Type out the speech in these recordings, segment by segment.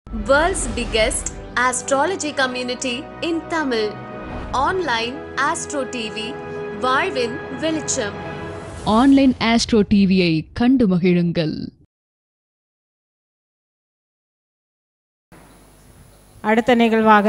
World's biggest astrology community in Tamil. Online Astro TV, வாழ்வின் வெளிச்சம். Online astro டிவியை கண்டு மகிழுங்கள். அடுத்த நிகழ்வாக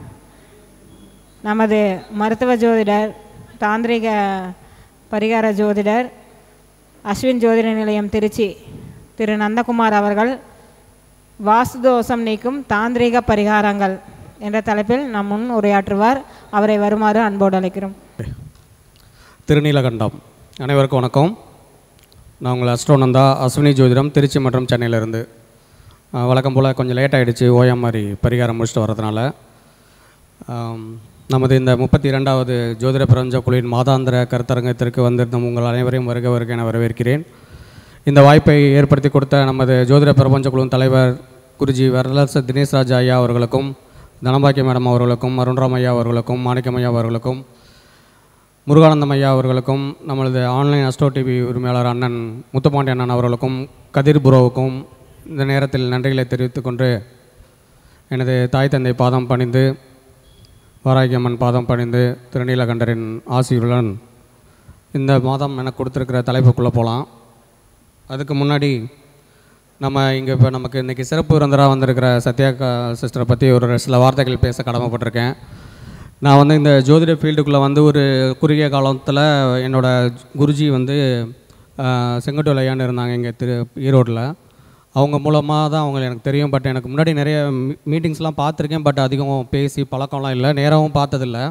நமது மருத்துவ ஜோதிடர், தாந்திரிக பரிகார ஜோதிடர், அஸ்வின் ஜோதிட நிலையம் திருச்சி திரு நந்தகுமார் அவர்கள் வாஸ்து தோஷம் நீக்கும் தாந்திரிக பரிகாரங்கள் என்ற தலைப்பில் நம் முன் உரையாற்றுவார். அவரை வருமாறு அன்போடு அழைக்கிறோம். திருநீலகண்டம் அனைவருக்கும் வணக்கம். நான் உங்கள் அஸ்ட்ரோநந்தா, அஸ்வினி ஜோதிடம், திருச்சி மற்றும் சென்னையிலேருந்து. வழக்கம் போல் கொஞ்சம் லேட் ஆகிடுச்சு, ஓஎம் மாதிரி பரிகாரம் முடிச்சுட்டு வர்றதுனால. நமது இந்த 32வது ஜோதிட பிரபஞ்ச குழுவின் மாதாந்திர கருத்தரங்கத்திற்கு வந்திருந்த உங்கள் அனைவரையும் வருக வருக என வரவேற்கிறேன். இந்த வாய்ப்பை ஏற்படுத்தி கொடுத்த நமது ஜோதிட பிரபஞ்ச குழுவின் தலைவர் குருஜி வரலரசு தினேஷ் ராஜா ஐயா அவர்களுக்கும், தனபாக்கிய மேடம் அவர்களுக்கும், அருண்ராம் ஐயா அவர்களுக்கும், மாணிக்கம் ஐயா அவர்களுக்கும், முருகானந்தம் ஐயா அவர்களுக்கும், நம்மளது ஆன்லைன் அஸ்ட்ரோ டிவி உரிமையாளர் அண்ணன் முத்துப்பாண்டி அண்ணன் அவர்களுக்கும், கதிர் புரோவுக்கும் இந்த நேரத்தில் நன்றிகளை தெரிவித்து கொண்டு எனது தாய் தந்தை பாதம் பணிந்து, வாராகியம்மன் பாதம் பணிந்து, திருநீலகண்டரின் ஆசியுடன் இந்த மாதம் எனக்கு கொடுத்துருக்கிற தலைப்புக்குள்ளே போகலாம். அதுக்கு முன்னாடி நம்ம இங்கே இப்போ நமக்கு இன்றைக்கி சிறப்பு விருந்தராக வந்திருக்கிற சத்யா சிஸ்டரை பற்றி ஒரு சில வார்த்தைகள் பேச கடமைப்பட்டிருக்கேன். நான் இந்த ஜோதிட ஃபீல்டுக்குள்ளே ஒரு குறுகிய காலத்தில் என்னோடய குருஜி செங்கோட்டையில் ஐயான்னு இருந்தாங்க இங்கே ஈரோட்டில். அவங்க மூலமாக தான் அவங்க எனக்கு தெரியும். பட் எனக்கு முன்னாடி நிறைய மீட்டிங்ஸ்லாம் பார்த்துருக்கேன். பட் அதிகம் பேசி பழக்கம்லாம் இல்லை, நேரமும் பார்த்ததில்லை.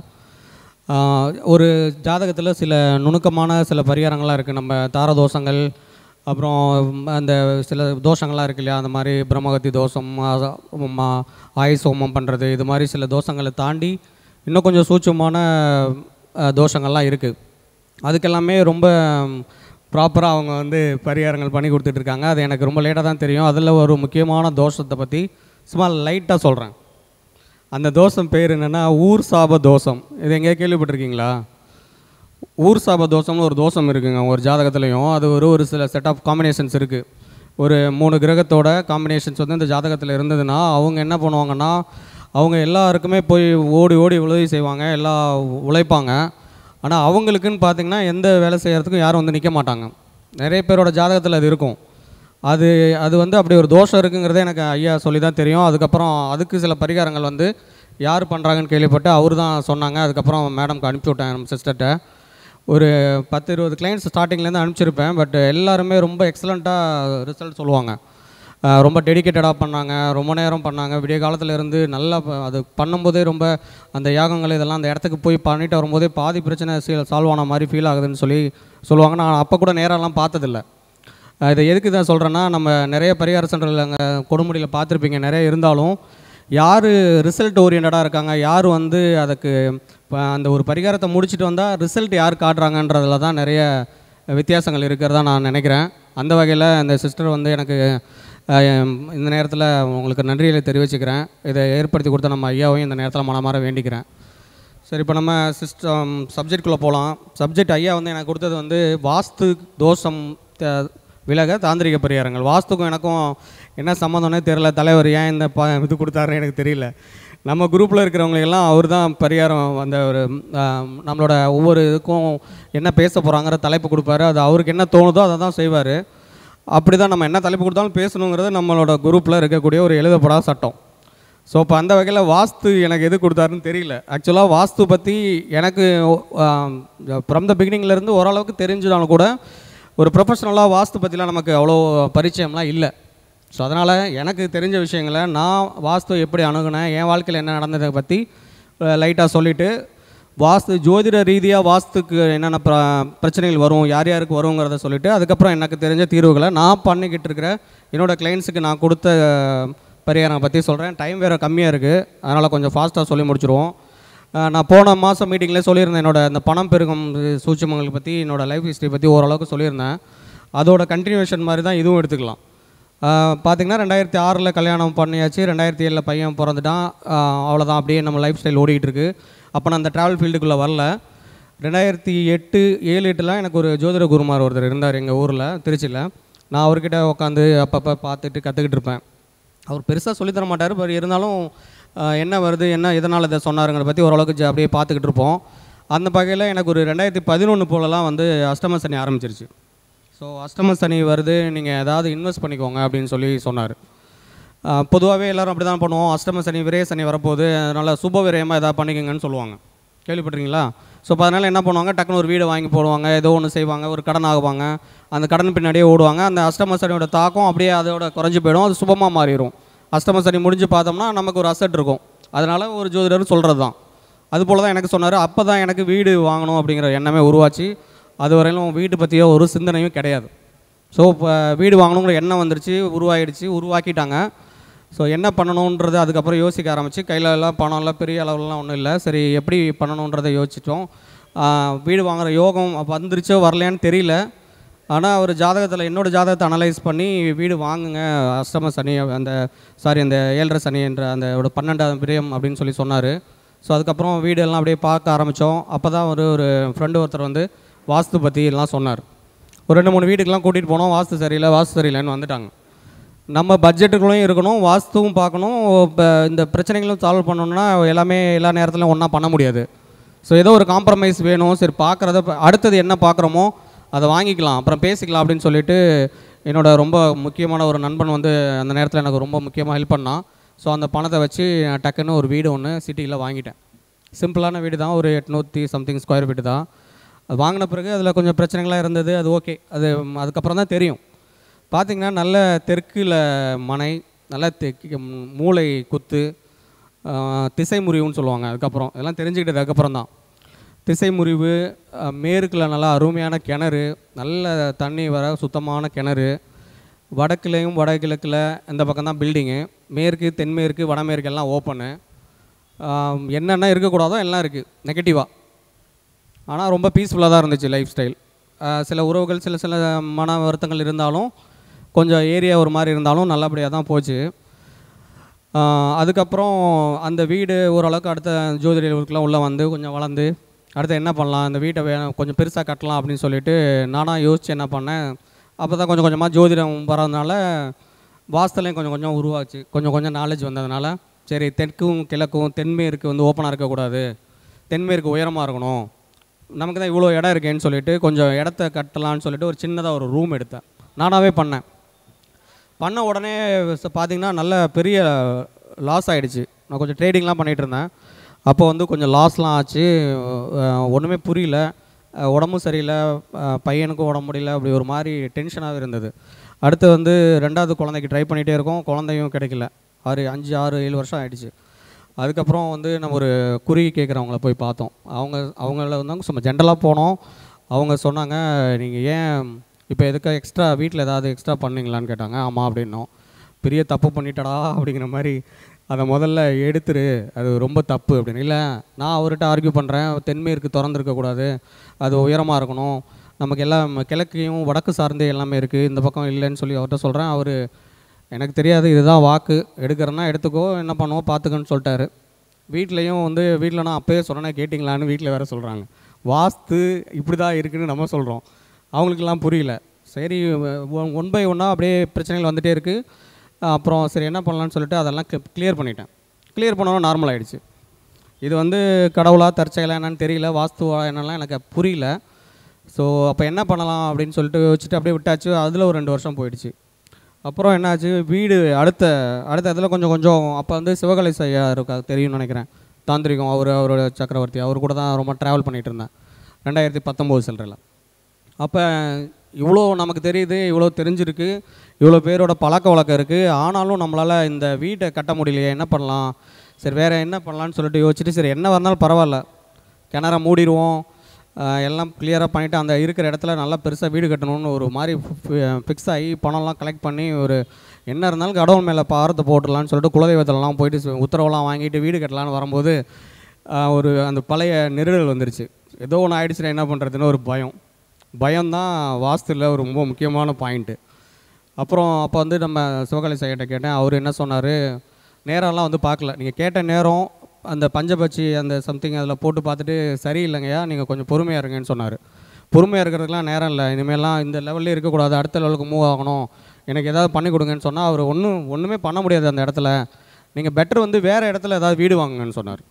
ஒரு ஜாதகத்தில் சில நுணுக்கமான சில பரிகாரங்கள்லாம் இருக்குது. நம்ம தாரதோஷங்கள், அப்புறம் அந்த சில தோஷங்கள்லாம் இருக்கு இல்லையா, அந்த மாதிரி பிரம்மகத்தி தோஷம், ஆயுஸ் ஹோமம் பண்ணுறது, இது மாதிரி சில தோஷங்களை தாண்டி இன்னும் கொஞ்சம் சூட்சமான தோஷங்கள்லாம் இருக்குது. அதுக்கெல்லாமே ரொம்ப ப்ராப்பராக அவங்க பரிகாரங்கள் பண்ணி கொடுத்துட்ருக்காங்க. அது எனக்கு ரொம்ப லேட்டாக தான் தெரியும். அதில் ஒரு முக்கியமான தோஷத்தை பற்றி சும்மா லைட்டாக சொல்கிறேன். அந்த தோஷம் பேர் என்னென்னா ஊர் சாப தோஷம். இது எங்கேயா கேள்விப்பட்டிருக்கீங்களா? ஊர் சாப தோஷம்னு ஒரு தோஷம் இருக்குங்க ஒரு ஜாதகத்துலேயும். அது ஒரு சில செட் ஆஃப் காம்பினேஷன்ஸ் இருக்குது. ஒரு 3 கிரகத்தோட காம்பினேஷன்ஸ் இந்த ஜாதகத்தில் இருந்ததுன்னா அவங்க என்ன பண்ணுவாங்கன்னா, அவங்க எல்லாருக்குமே போய் ஓடி ஓடி உதவி செய்வாங்க, எல்லாம் உழைப்பாங்க. ஆனால் அவங்களுக்குன்னு பார்த்திங்கன்னா எந்த வேலை செய்கிறதுக்கும் யாரும் நிற்க மாட்டாங்க. நிறைய பேரோட ஜாதகத்தில் அது இருக்கும். அது அப்படி ஒரு தோஷம் இருக்குங்கிறதே எனக்கு ஐயா சொல்லி தான் தெரியும். அதுக்கப்புறம் அதுக்கு சில பரிகாரங்கள் யார் பண்ணுறாங்கன்னு கேள்விப்பட்டு அவர் தான் சொன்னாங்க. அதுக்கப்புறம் மேடம்க்கு அனுப்பிச்சி விட்டேன், நம்ம சிஸ்டர்கிட்ட. ஒரு 10-20 கிளைண்ட்ஸ் ஸ்டார்டிங்லேருந்து அனுப்பிச்சிருப்பேன். பட் எல்லாருமே ரொம்ப எக்ஸலண்ட்டாக ரிசல்ட் சொல்லுவாங்க. ரொம்ப டெடிக்கேட்டடாக பண்ணாங்க, ரொம்ப நேரம் பண்ணாங்க, விடிய காலத்தில் இருந்து நல்லா அது பண்ணும்போதே ரொம்ப அந்த யாகங்கள் இதெல்லாம் அந்த இடத்துக்கு போய் பண்ணிட்டு வரும்போதே பாதி பிரச்சனை சால்வ் ஆன மாதிரி ஃபீல் ஆகுதுன்னு சொல்லுவாங்க. நான் அப்போ கூட நேரம்லாம் பார்த்ததில்லை. இதை எதுக்கு தான் சொல்கிறேன்னா, நம்ம நிறைய பரிகார சென்டரில் அங்கே கொடுமுடியில் பார்த்துருப்பீங்க நிறைய. இருந்தாலும் யார் ரிசல்ட் ஓரியன்டாக இருக்காங்க, யார் அதுக்கு அந்த ஒரு பரிகாரத்தை முடிச்சுட்டு வந்தால் ரிசல்ட் யார் காட்டுறாங்கன்றதில் தான் நிறைய வித்தியாசங்கள் இருக்கிறதா நான் நினைக்கிறேன். அந்த வகையில் அந்த சிஸ்டர் எனக்கு இந்த நேரத்தில் உங்களுக்கு நன்றிகளை தெரிவிச்சுக்கிறேன். இதை ஏற்படுத்தி கொடுத்த நம்ம ஐயாவையும் இந்த நேரத்தில் மனமாற வேண்டிக்கிறேன். சரி, இப்போ நம்ம சப்ஜெக்டுக்குள்ளே போகலாம். சப்ஜெக்ட் ஐயா எனக்கு கொடுத்தது வாஸ்து தோஷம் விலக தாந்திரிக பரிகாரங்கள். வாஸ்துக்கும் எனக்கும் என்ன சம்மந்தம்னே தெரியல. தலைவர் ஏன் இந்த இது கொடுத்தாருன்னு எனக்கு தெரியல. நம்ம குரூப்பில் இருக்கிறவங்களெல்லாம் அவர் தான் பரிகாரம் ஒரு நம்மளோட ஒவ்வொரு இதுக்கும் என்ன பேச போகிறாங்கிற தலைப்பு கொடுப்பாரு. அது அவருக்கு என்ன தோணுதோ அதை தான் செய்வார். அப்படி தான் நம்ம என்ன தலைப்பு கொடுத்தாலும் பேசணுங்கிறது நம்மளோட குரூப்பில் இருக்கக்கூடிய ஒரு எழுதப்படாத சட்டம். ஸோ இப்போ அந்த வகையில் வாஸ்து எனக்கு எது கொடுத்தாருன்னு தெரியல. ஆக்சுவலாக வாஸ்து பற்றி எனக்கு ஃப்ரம் த பிகினிங்லேருந்து ஓரளவுக்கு தெரிஞ்சுதாலும் கூட ஒரு ப்ரொஃபஷ்னலாக வாஸ்து பற்றிலாம் நமக்கு அவ்வளோ பரிச்சயம்லாம் இல்லை. ஸோ அதனால் எனக்கு தெரிஞ்ச விஷயங்களை நான் வாஸ்து எப்படி அணுகுனேன், என் வாழ்க்கையில் என்ன நடந்ததை பற்றி லைட்டாக சொல்லிவிட்டு, வாஸ்து ஜோதிட ரீதியாக வாஸ்துக்கு என்னென்ன பிரச்சனைகள் வரும், யார் யாருக்கு வருங்கிறத சொல்லிவிட்டு, அதுக்கப்புறம் எனக்கு தெரிஞ்ச தீர்வுகளை நான் பண்ணிக்கிட்டு இருக்கிற என்னோடய கிளைண்ட்ஸுக்கு நான் கொடுத்த பரிகாரம் பற்றி சொல்கிறேன். டைம் வேறு கம்மியாக இருக்குது, அதனால் கொஞ்சம் ஃபாஸ்ட்டாக சொல்லி முடிச்சுருவோம். நான் போன மாதம் மீட்டிங்கில் சொல்லியிருந்தேன், என்னோடய இந்த பணம் பெருகும் சூட்சமங்கள் பற்றி, என்னோடய லைஃப் ஹிஸ்ட்ரி பற்றி ஓரளவுக்கு சொல்லியிருந்தேன். அதோட கண்டினியூஷன் மாதிரி தான் இதுவும் எடுத்துக்கலாம். பார்த்திங்கன்னா 2006 கல்யாணம் பண்ணியாச்சு, 2007 பையன் பிறந்துட்டான். அவ்வளோதான், அப்படியே நம்ம லைஃப் ஸ்டைல் ஓடிக்கிட்டு அப்போ நான் அந்த ட்ராவல் ஃபீல்டுக்குள்ளே வரல. 2007-8 எனக்கு ஒரு ஜோதிட குருமார் ஒருத்தர் இருந்தார் எங்கள் ஊரில் திருச்சியில். நான் அவர்கிட்ட உட்காந்து அப்பப்போ பார்த்துட்டு கற்றுக்கிட்டு இருப்பேன். அவர் பெருசாக சொல்லித்தர மாட்டார். பட் இருந்தாலும் என்ன வருது, என்ன எதனால் இதை சொன்னாருங்கிற பற்றி ஓரளவுக்கு அப்படியே பார்த்துக்கிட்டு இருப்போம். அந்த வகையில் எனக்கு ஒரு 2011 போலலாம் வந்து அஷ்டம சனி ஆரம்பிச்சிருச்சு. ஸோ அஷ்டம சனி வருது, நீங்கள் ஏதாவது இன்வெஸ்ட் பண்ணிக்கோங்க அப்படின்னு சொல்லி சொன்னார். பொதுவாகவே எல்லோரும் அப்படி தான் பண்ணுவோம். அஷ்டம சனி விரய சனி வரப்போகுது, அதனால் சுப விரயமாக எதாவது பண்ணிக்கோங்கன்னு சொல்லுவாங்க. கேள்விப்பட்டிருக்கீங்களா? ஸோ இப்போ அதனால் என்ன பண்ணுவாங்க, டக்குன்னு ஒரு வீடு வாங்கி போடுவாங்க, ஏதோ ஒன்று செய்வாங்க, ஒரு கடன் ஆகுவாங்க, அந்த கடன் பின்னாடியே ஓடுவாங்க. அந்த அஷ்டம சனியோட தாக்கம் அப்படியே அதோட குறைஞ்சி போயிடும், அது சுபமாக மாறிடும். அஷ்டம சனி முடிஞ்சு பார்த்தோம்னா நமக்கு ஒரு அசட் இருக்கும். அதனால் ஒரு ஜோதிடர் சொல்கிறது தான். அதுபோல் தான் எனக்கு சொன்னார். அப்போ தான் எனக்கு வீடு வாங்கணும் அப்படிங்கிற எண்ணமே உருவாச்சு. அது வரையிலும் வீடு பற்றியோ ஒரு சிந்தனையும் கிடையாது. ஸோ இப்போ வீடு வாங்கணுங்கிற எண்ணம் வந்துருச்சு, உருவாக்கிட்டாங்க. ஸோ என்ன பண்ணணுன்றது அதுக்கப்புறம் யோசிக்க ஆரம்பித்து, கையில் எல்லாம் பணம்லாம் பெரிய அளவுலாம் ஒன்றும் இல்லை. சரி எப்படி பண்ணணுன்றதை யோசிச்சிட்டோம். வீடு வாங்குகிற யோகம் அப்போ வந்துருச்சோ வரலையான்னு தெரியல. ஆனால் அவர் ஜாதகத்தில் என்னோடய ஜாதகத்தை அனலைஸ் பண்ணி வீடு வாங்குங்க, அஷ்டம சனி அந்த அந்த 7.5 சனி என்ற அந்த 12ஆம் விரயம் அப்படின்னு சொல்லி சொன்னார். ஸோ அதுக்கப்புறம் வீடெல்லாம் அப்படியே பார்க்க ஆரம்பித்தோம். அப்போ தான் ஒரு ஃப்ரெண்டு ஒருத்தர் வந்து வாஸ்து பற்றி எல்லாம் சொன்னார். ஒரு 2-3 வீட்டுக்கெலாம் கூட்டிகிட்டு போனோம். வாஸ்து சரியில்லைன்னு வந்துட்டாங்க. நம்ம பட்ஜெட்டுக்குள்ளேயும் இருக்கணும், வாஸ்துவும் பார்க்கணும். இப்போ இந்த பிரச்சனைகளும் சால்வ் பண்ணணுன்னா எல்லாமே எல்லா நேரத்துலையும் ஒன்றா பண்ண முடியாது. ஸோ ஏதோ ஒரு காம்ப்ரமைஸ் வேணும். சரி பார்க்குறத அடுத்தது என்ன பார்க்குறோமோ அதை வாங்கிக்கலாம், அப்புறம் பேசிக்கலாம் அப்படின்னு சொல்லிட்டு என்னோட ரொம்ப முக்கியமான ஒரு நண்பன் வந்து அந்த நேரத்தில் எனக்கு ரொம்ப முக்கியமாக ஹெல்ப் பண்ணான். ஸோ அந்த பணத்தை வச்சு டக்குன்னு ஒரு வீடு ஒன்று சிட்டியில் வாங்கிட்டேன். சிம்பிளான வீடு தான், ஒரு 800 சம்திங் ஸ்கொயர் ஃபீட்டு தான். அது வாங்கின பிறகு அதில் கொஞ்சம் பிரச்சனைகளாக இருந்தது. அது ஓகே, அதுக்கப்புறம் தான் தெரியும். பார்த்திங்கன்னா நல்ல தெற்கில் மனை, நல்ல மூளை குத்து, திசை முறிவுன்னு சொல்லுவாங்க. அதுக்கப்புறம் இதெல்லாம் தெரிஞ்சுக்கிட்டது அதுக்கப்புறம் தான். திசை முறிவு, மேற்கில் நல்லா அருமையான கிணறு, நல்ல தண்ணி வர சுத்தமான கிணறு. வடக்குலேயும் வடகிழக்கில் இந்த பக்கம் தான் பில்டிங்கு. மேற்கு தென்மேற்கு வடமேற்கு எல்லாம் ஓப்பனு. என்னென்ன இருக்கக்கூடாதோ எல்லாம் இருக்குது நெகட்டிவாக. ஆனால் ரொம்ப பீஸ்ஃபுல்லாக தான் இருந்துச்சு லைஃப் ஸ்டைல். சில உறவுகள் சில மன வருத்தங்கள் இருந்தாலும், கொஞ்சம் ஏரியா ஒரு மாதிரி இருந்தாலும் நல்லபடியாக தான் போச்சு. அதுக்கப்புறம் அந்த வீடு ஓரளவுக்கு அடுத்த ஜோதிடர்களுக்கெலாம் உள்ளே வந்து கொஞ்சம் வளர்ந்து அடுத்து என்ன பண்ணலாம், இந்த வீட்டை கொஞ்சம் பெருசாக கட்டலாம் அப்படின்னு சொல்லிட்டு நானாக யோசித்து என்ன பண்ணேன். அப்போ தான் கொஞ்சம் கொஞ்சமாக ஜோதிடம் வரதுனால வாஸ்துலையும் கொஞ்சம் கொஞ்சம் உருவாச்சு. கொஞ்சம் நாலேஜ் வந்ததுனால சரி தெற்கும் கிழக்கும் தென்மேற்கு வந்து ஓப்பனாக இருக்கக்கூடாது, தென்மேற்கு உயரமாக இருக்கணும், நமக்கு தான் இவ்வளோ இடம் இருக்கேன்னு சொல்லிட்டு கொஞ்சம் இடத்த கட்டலான்னு சொல்லிட்டு ஒரு சின்னதாக ஒரு ரூம் எடுத்தேன். நானாகவே பண்ண உடனே பார்த்திங்கன்னா நல்ல பெரிய லாஸ் ஆகிடுச்சு. நான் கொஞ்சம் ட்ரேடிங்லாம் பண்ணிகிட்டு இருந்தேன். அப்போ வந்து கொஞ்சம் லாஸ்லாம் ஆச்சு. ஒன்றுமே புரியல, உடம்பும் சரியில்லை, பையனுக்கும் உடம்பு முடியல, அப்படி ஒரு மாதிரி டென்ஷனாகவே இருந்தது. அடுத்து வந்து 2வது குழந்தைக்கு ட்ரை பண்ணிகிட்டே இருக்கோம், குழந்தையும் கிடைக்கல. 5, 6, 7 வருஷம் ஆகிடுச்சு. அதுக்கப்புறம் வந்து நம்ம ஒரு குறுகி கேட்குறவங்கள போய் பார்த்தோம். அவங்கள வந்து சும்மா ஜென்ரலாக போனோம். அவங்க சொன்னாங்க, நீங்கள் ஏன் இப்போ எதுக்கு எக்ஸ்ட்ரா வீட்டில் ஏதாவது எக்ஸ்ட்ரா பண்ணிங்களான்னு கேட்டாங்க. ஆமாம் அப்படின்னோம். பெரிய தப்பு பண்ணிட்டடா அப்படிங்கிற மாதிரி, அதை முதல்ல எடுத்துரு, அது ரொம்ப தப்பு அப்படின்னு. இல்லை நான் அவர்கிட்ட ஆர்கியூ பண்ணுறேன், தென்மேற்கு திறந்துருக்கக்கூடாது, அது உயரமாக இருக்கணும், நமக்கு எல்லாம் கிழக்கையும் வடக்கு சார்ந்தே எல்லாமே இருக்குது, இந்த பக்கம் இல்லைன்னு சொல்லி அவர்கிட்ட சொல்கிறேன். அவர் எனக்கு தெரியாது, இதுதான் வாக்கு, எடுக்கிறேன்னா எடுத்துக்கோ, என்ன பண்ணுவோம் பார்த்துக்கன்னு சொல்லிட்டாரு. வீட்லேயும் வந்து வீட்டில் நான் அப்போயே சொன்னேன் கேட்டிங்களான்னு வீட்டில் வேறு சொல்கிறாங்க. வாஸ்து இப்படி தான் இருக்குதுன்னு நம்ம சொல்கிறோம், அவங்களுக்கெல்லாம் புரியல. சரி 1 by 1 அப்படியே பிரச்சனைகள் வந்துகிட்டே இருக்குது. அப்புறம் சரி என்ன பண்ணலான்னு சொல்லிட்டு அதெல்லாம் கிளியர் பண்ணிட்டேன். கிளியர் பண்ணணும் நார்மல் ஆகிடுச்சு. இது வந்து கடவுளாக தற்செயலாக என்னன்னு தெரியல, வாஸ்துவா என்னெல்லாம் எனக்கு புரியல. ஸோ அப்போ என்ன பண்ணலாம் அப்படின்னு சொல்லிட்டு வச்சுட்டு அப்படியே விட்டாச்சு. அதில் ஒரு 2 வருஷம் போயிடுச்சு. அப்புறம் என்னாச்சு, வீடு அடுத்த இதில் கொஞ்சம் அப்போ வந்து சிவகலை ஐயா இருக்கா தெரியும்னு நினைக்கிறேன், தாந்திரிகம், அவரோட சக்கரவர்த்தி, அவர் கூட தான் ரொம்ப ட்ராவல் பண்ணிகிட்டு இருந்தேன் 2019 சில்லறையில். அப்போ இவ்வளோ நமக்கு தெரியுது, இவ்வளோ தெரிஞ்சிருக்கு, இவ்வளோ பேரோட பழக்க வழக்கம் இருக்குது, ஆனாலும் நம்மளால் இந்த வீட்டை கட்ட முடியலையே, என்ன பண்ணலாம், சரி வேறு என்ன பண்ணலான்னு சொல்லிட்டு யோசிச்சுட்டு சரி என்ன வரனாலும் பரவாயில்ல, கிணற மூடிடுவோம், எல்லாம் கிளியராக பண்ணிவிட்டு அந்த இருக்கிற இடத்துல நல்லா பெருசாக வீடு கட்டணும்னு ஒரு மாதிரி ஃபிக்ஸ் ஆகி பணம்லாம் கலெக்ட் பண்ணி ஒரு என்ன இருந்தாலும் கடவுள் மேலே பாரத்தை போட்டுடலான்னு சொல்லிட்டு குலதெய்வத்திலலாம் போயிட்டு உத்தரவெல்லாம் வாங்கிட்டு வீடு கட்டலான்னு வரும்போது ஒரு அந்த பழைய நெருடல் வந்துருச்சு. ஏதோ ஒன்று ஆகிடுச்சுன்னா என்ன பண்ணுறதுன்னு ஒரு பயம்தான் வாஸ்துவில் ஒரு ரொம்ப முக்கியமான பாயிண்ட்டு. அப்புறம் அப்போ வந்து நம்ம சிவகாளி சாய்கிட்ட கேட்டேன். அவர் என்ன சொன்னார், நேரம்லாம் வந்து பார்க்கல, நீங்கள் கேட்ட நேரம் அந்த பஞ்சபட்சி அந்த சம்திங் அதில் போட்டு பார்த்துட்டு சரியில்லைங்கய்யா, நீங்கள் கொஞ்சம் பொறுமையாக இருங்கன்னு சொன்னார். பொறுமையாக இருக்கிறதுக்கெலாம் நேரம் இல்லை, இனிமேலாம் இந்த லெவல்லே இருக்கக்கூடாது, அடுத்த லெவலுக்கு மூவ் ஆகணும், எனக்கு ஏதாவது பண்ணி கொடுங்கன்னு சொன்னால் அவர் ஒன்றுமே பண்ண முடியாது அந்த இடத்துல, நீங்கள் பெட்டர் வந்து வேறு இடத்துல ஏதாவது வீடு வாங்குங்கன்னு சொன்னார்.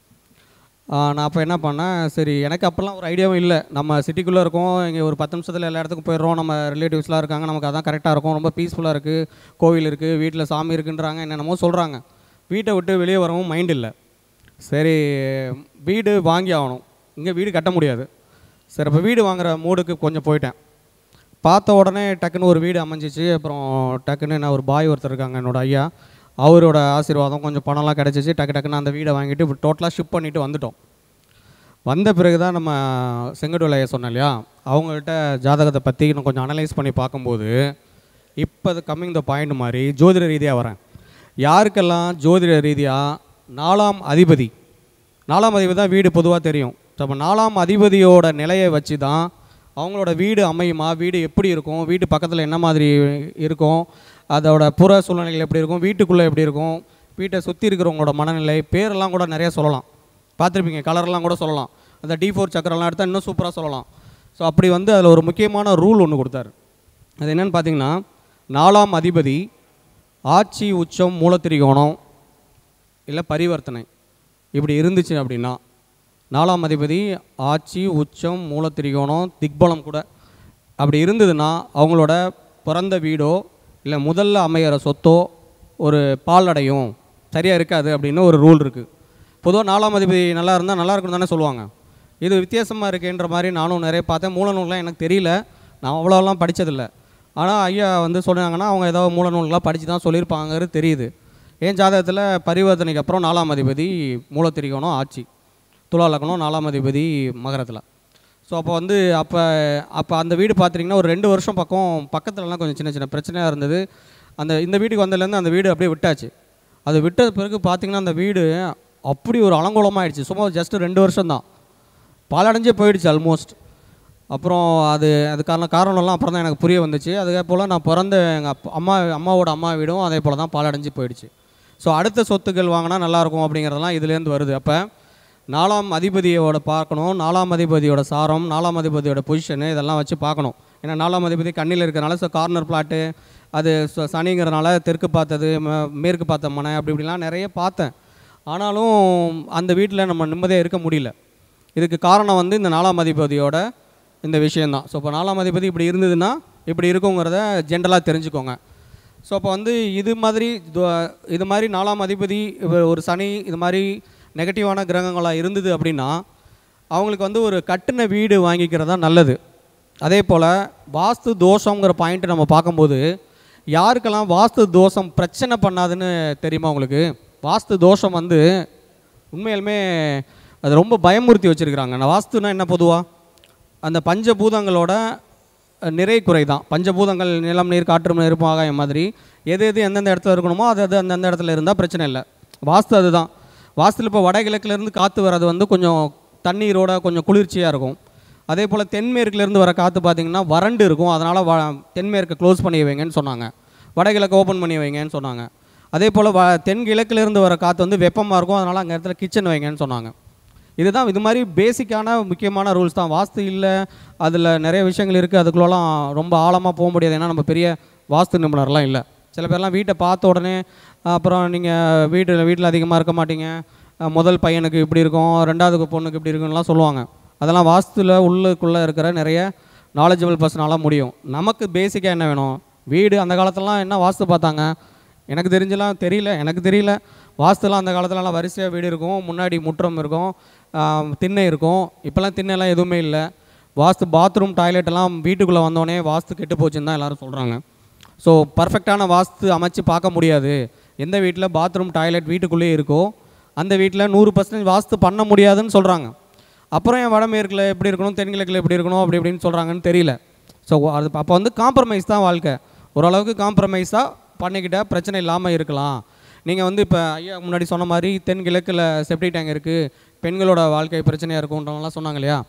நான் அப்போ என்ன பண்ணேன், சரி எனக்கு அப்போல்லாம் ஒரு ஐடியாவும் இல்லை. நம்ம சிட்டிக்குள்ளே இருக்கோம், இங்கே ஒரு 10 நிமிஷத்தில் எல்லா இடத்துக்கும் போயிடுறோம், நம்ம ரிலேட்டிவ்ஸ்லாம் இருக்காங்க, நமக்கு அதான் கரெக்டாக இருக்கும், ரொம்ப பீஸ்ஃபுல்லாக இருக்குது, கோவில் இருக்குது, வீட்டில் சாமி இருக்குன்றாங்க, என்னென்னமோ சொல்கிறாங்க. வீட்டை விட்டு வெளியே வரவும் மைண்ட் இல்லை. சரி வீடு வாங்கி ஆகணும், இங்கே வீடு கட்ட முடியாது. சரி இப்போ வீடு வாங்குகிற மூடுக்கு கொஞ்சம் போயிட்டேன். பார்த்த உடனே டக்குன்னு ஒரு வீடு அமைஞ்சிச்சு. அப்புறம் டக்குன்னு நான் ஒரு பாய் ஒருத்தர் இருக்காங்க என்னோடய ஐயா, அவரோட ஆசீர்வாதம் கொஞ்சம் பணம்லாம் கிடச்சிச்சு. டக்குன்னு அந்த வீடை வாங்கிட்டு டோட்டலாக ஷிஃப்ட் பண்ணிவிட்டு வந்துட்டோம். வந்த பிறகு தான் நம்ம செங்கடூர் ஐயா சொன்னேன் இல்லையா, அவங்கள்ட்ட ஜாதகத்தை பற்றி நான் கொஞ்சம் அனலைஸ் பண்ணி பார்க்கும்போது இப்போ அது கம்மிங் த பாயிண்ட் மாதிரி ஜோதிட ரீதியாக வரேன். யாருக்கெல்லாம் ஜோதிட ரீதியாக 4ஆம் அதிபதி தான் வீடு பொதுவாக தெரியும். அப்போ 4ஆம் அதிபதியோட நிலையை வச்சு தான் அவங்களோட வீடு அமையுமா, வீடு எப்படி இருக்கும், வீட்டு பக்கத்தில் என்ன மாதிரி இருக்கும், அதோட புற சூழ்நிலைகள் எப்படி இருக்கும், வீட்டுக்குள்ளே எப்படி இருக்கும், வீட்டை சுற்றி இருக்கிறவங்களோட மனநிலை, பேரெல்லாம் கூட நிறையா சொல்லலாம். பார்த்துருப்பீங்க, கலர்லாம் கூட சொல்லலாம். அந்த D4 சக்கரெல்லாம் எடுத்தால் இன்னும் சூப்பராக சொல்லலாம். ஸோ அப்படி வந்து அதில் ஒரு முக்கியமான ரூல் ஒன்று கொடுத்தாரு. அது என்னென்னு பார்த்தீங்கன்னா, 4ஆம் அதிபதி ஆட்சி, உச்சம், மூலத்திரிகோணம் இல்லை பரிவர்த்தனை இப்படி இருந்துச்சு அப்படின்னா, 4ஆம் அதிபதி ஆட்சி, உச்சம், மூலத்திரிகோணம், திக்பலம் கூட அப்படி இருந்ததுன்னா அவங்களோட பிறந்த வீடோ இல்லை முதல்ல அமையிற சொத்தோ ஒரு பாலடையும், சரியாக இருக்காது அப்படின்னு ஒரு ரூல் இருக்குது. பொதுவாக 4ஆம் அதிபதி நல்லா இருந்தால் நல்லா இருக்குன்னு தானே சொல்லுவாங்க. இது வித்தியாசமாக இருக்குன்ற மாதிரி நானும் நிறைய பார்த்தேன். மூல நூல்லாம் எனக்கு தெரியல, நான் அவ்வளோலாம் படித்ததில்லை. ஆனால் ஐயா வந்து சொன்னாங்கன்னா அவங்க ஏதோ மூல நூல்களாக படித்து தான் சொல்லியிருப்பாங்கிறது தெரியுது. என் ஜாதகத்தில் பரிவர்த்தனைக்கு அப்புறம் 4ஆம் அதிபதி மூலத்திரிகோணம் ஆட்சி, துலா லக்னம், 4ஆம் அதிபதி மகரத்தில். ஸோ அப்போ வந்து அப்போ அந்த வீடு பார்த்துட்டிங்கன்னா ஒரு 2 வருஷம் பக்கத்துலலாம் கொஞ்சம் சின்ன சின்ன பிரச்சனையாக இருந்தது. இந்த வீட்டுக்கு வந்ததுலேருந்து அந்த வீடு அப்படியே விட்டாச்சு. அது விட்ட பிறகு பார்த்திங்கன்னா அந்த வீடு அப்படி ஒரு அலங்கோலமாக ஆகிடுச்சு. சும்மா ஜஸ்ட்டு 2 வருஷம் தான், பாலடைஞ்சே போயிடுச்சு ஆல்மோஸ்ட். அப்புறம் அதுக்கான காரணம்லாம் அப்புறம் தான் எனக்கு புரிய வந்துச்சு. அதே போல் நான் பிறந்த எங்கள் அம்மாவோட அம்மா வீடும் அதே போல் தான் பாலடைஞ்சு போயிடுச்சு. ஸோ அடுத்த சொத்துக்கள் வாங்கினா நல்லாயிருக்கும் அப்படிங்கிறதெல்லாம் இதுலேருந்து வருது. அப்போ 4ஆம் அதிபதியோட பார்க்கணும், 4ஆம் அதிபதியோட சாரம், 4ஆம் அதிபதியோட பொசிஷனு இதெல்லாம் வச்சு பார்க்கணும். ஏன்னா 4ஆம் அதிபதி கண்ணில் இருக்கிறனால கார்னர் பிளாட்டு, அது சனிங்கிறனால தெற்கு பார்த்தது, மேற்கு பார்த்த மனை, அப்படி இப்படிலாம் நிறைய பார்த்தேன். ஆனாலும் அந்த வீட்டில் நம்ம நிம்மதியாக இருக்க முடியல. இதுக்கு காரணம் வந்து இந்த 4ஆம் அதிபதியோட இந்த விஷயந்தான். ஸோ இப்போ 4ஆம் அதிபதி இப்படி இருந்ததுன்னா இப்படி இருக்குங்கிறத ஜென்ரலாக தெரிஞ்சுக்கோங்க. ஸோ அப்போ வந்து இது மாதிரி 4ஆம் அதிபதி ஒரு சனி இது மாதிரி நெகட்டிவான கிரகங்களாக இருந்தது அப்படின்னா அவங்களுக்கு வந்து ஒரு கட்டின வீடு வாங்கிக்கிறது தான் நல்லது. அதே போல் வாஸ்து தோஷங்கிற பாயிண்ட்டு நம்ம பார்க்கும்போது யாருக்கெல்லாம் வாஸ்து தோஷம் பிரச்சனை பண்ணாதுன்னு தெரியுமா உங்களுக்கு? வாஸ்து தோஷம் வந்து உண்மையிலுமே அது ரொம்ப பயமுறுத்தி வச்சுருக்கிறாங்க. நான் வாஸ்துனா என்ன, பொதுவாக அந்த பஞ்சபூதங்களோட நிறை குறை தான். பஞ்சபூதங்கள் நிலம், நீர், காற்று, நெருப்பு, ஆகாயம் மாதிரி எது எந்தெந்த இடத்துல இருக்கணுமோ அது அந்தந்த இடத்துல இருந்தால் பிரச்சனை இல்லை. வாஸ்து அதுதான். வாஸ்துவில் இப்போ வடகிழக்கிலேருந்து காற்று வர்றது வந்து கொஞ்சம் தண்ணீரோட கொஞ்சம் குளிர்ச்சியாக இருக்கும். அதே போல் தென்மேற்குலேருந்து வர காற்று பார்த்திங்கன்னா வறண்டு இருக்கும். அதனால் தென்மேற்கை க்ளோஸ் பண்ணி வைங்கன்னு சொன்னாங்க, வடகிழக்கு ஓப்பன் பண்ணி வைங்கன்னு சொன்னாங்க. அதே போல் தென்கிழக்கிலேருந்து வர காற்று வந்து வெப்பமாக இருக்கும், அதனால் அங்கே இடத்துல கிச்சன் வைங்கன்னு சொன்னாங்க. இதுதான் இது மாதிரி பேசிக்கான முக்கியமான ரூல்ஸ் தான். வாஸ்து இல்லை, அதில் நிறைய விஷயங்கள் இருக்குது, அதுக்குள்ளலாம் ரொம்ப ஆழமாக போக முடியாது. ஏன்னா நம்ம பெரிய வாஸ்து நிபுணர்லாம் இல்லை. சில பேர்லாம் வீட்டை பார்த்த உடனே அப்புறம் நீங்கள் வீட்டில் அதிகமாக இருக்க மாட்டீங்க, முதல் பையனுக்கு இப்படி இருக்கும், 2வது பொண்ணுக்கு இப்படி இருக்குன்னுலாம் சொல்லுவாங்க. அதெல்லாம் வாஸ்துவில் உள்ளுக்குள்ளே இருக்கிற நிறைய நாலேஜபிள் பர்சனால முடியும். நமக்கு பேசிக்காக என்ன வேணும்? வீடு அந்த காலத்துலலாம் என்ன வாஸ்து பார்த்தாங்க எனக்கு தெரியல. வாஸ்துலாம் அந்த காலத்துலலாம் வரிசையாக வீடு இருக்கும், முன்னாடி முற்றம் இருக்கும், திண்ணை இருக்கும். இப்போல்லாம் திண்ணைலாம் எதுவுமே இல்லை. வாஸ்து பாத்ரூம் டாய்லெட்டெல்லாம் வீட்டுக்குள்ளே வந்தோடனே வாஸ்து கெட்டு போச்சுன்னு தான் எல்லோரும் சொல்கிறாங்க. ஸோ பர்ஃபெக்டான வாஸ்து அமைச்சு பார்க்க முடியாது. எந்த வீட்டில் பாத்ரூம் டாய்லெட் வீட்டுக்குள்ளேயே இருக்கோ அந்த வீட்டில் 100% வாஸ்து பண்ண முடியாதுன்னு சொல்கிறாங்க. அப்புறம் என் வடமேற்கில் எப்படி இருக்கணும், தென்கிழக்கில் எப்படி இருக்கணும், அப்படி இப்படின்னு சொல்கிறாங்கன்னு தெரியல. ஸோ அது அப்போ வந்து காம்ப்ரமைஸ் தான் வாழ்க்கை. ஓரளவுக்கு காம்ப்ரமைஸாக பண்ணிக்கிட்டால் பிரச்சனை இல்லாமல் இருக்கலாம். நீங்கள் வந்து இப்போ ஐயா முன்னாடி சொன்ன மாதிரி தென்கிழக்கில் செப்டி டேங்க் இருக்குது, பெண்களோட வாழ்க்கை பிரச்சனையாக இருக்குன்றவங்களாம் சொன்னாங்க இல்லையா?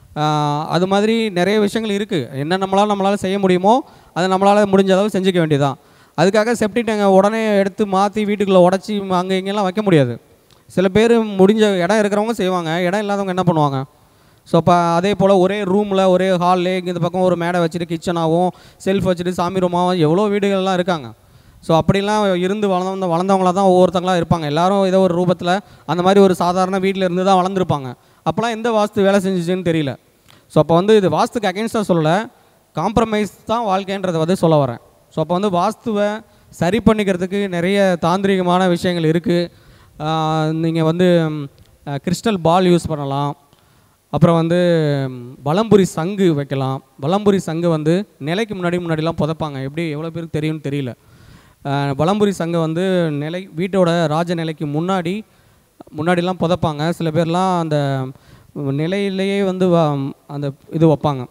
அது மாதிரி நிறைய விஷயங்கள் இருக்குது. என்ன நம்மளால் செய்ய முடியுமோ அதை நம்மளால் முடிஞ்ச அளவு செஞ்சுக்க வேண்டியதான். அதுக்காக செப்டி டேங்கை உடனே எடுத்து மாற்றி வீட்டுக்குள்ளே உடச்சி அங்கே இங்கெல்லாம் வைக்க முடியாது. சில பேர் முடிஞ்ச இடம் இருக்கிறவங்க செய்வாங்க, இடம் இல்லாதவங்க என்ன பண்ணுவாங்க? ஸோ அப்போ அதே போல் ஒரே ரூமில் ஒரே ஹால்லே இந்த பக்கம் ஒரு மேடை வச்சுட்டு கிச்சனாகவும் செல்ஃப் வச்சுட்டு சாமி ரூமாகவும் எவ்வளோ வீடுகள்லாம் இருக்காங்க. ஸோ அப்படிலாம் இருந்து வளர்ந்தவங்களாக தான் ஒவ்வொருத்தங்களாக இருப்பாங்க. எல்லோரும் ஏதோ ஒரு ரூபத்தில் அந்த மாதிரி ஒரு சாதாரண வீட்டில் இருந்து தான் வளர்ந்துருப்பாங்க. அப்போலாம் எந்த வாஸ்து வேலை செஞ்சிச்சுன்னு தெரியல. ஸோ அப்போ வந்து இது வாஸ்துக்கு அகென்ஸ்டாக சொல்லலை, காம்ப்ரமைஸ் தான் வாழ்க்கைன்றதை வந்து சொல்ல வரேன். ஸோ அப்போ வந்து வாஸ்துவை சரி பண்ணிக்கிறதுக்கு நிறைய தாந்திரிகமான விஷயங்கள் இருக்குது. நீங்கள் வந்து கிறிஸ்டல் பால் யூஸ் பண்ணலாம். அப்புறம் வந்து வலம்புரி சங்கு வைக்கலாம். வலம்புரி சங்கு வந்து நிலைக்கு முன்னாடிலாம் புதைப்பாங்க. எப்படி எவ்வளோ பேருக்கு தெரியும்னு தெரியல. வலம்புரி சங்கை வந்து வீட்டோட ராஜ நிலைக்கு முன்னாடிலாம் புதைப்பாங்க. சில பேர்லாம் அந்த நிலையிலேயே வந்து அந்த இது வைப்பாங்க.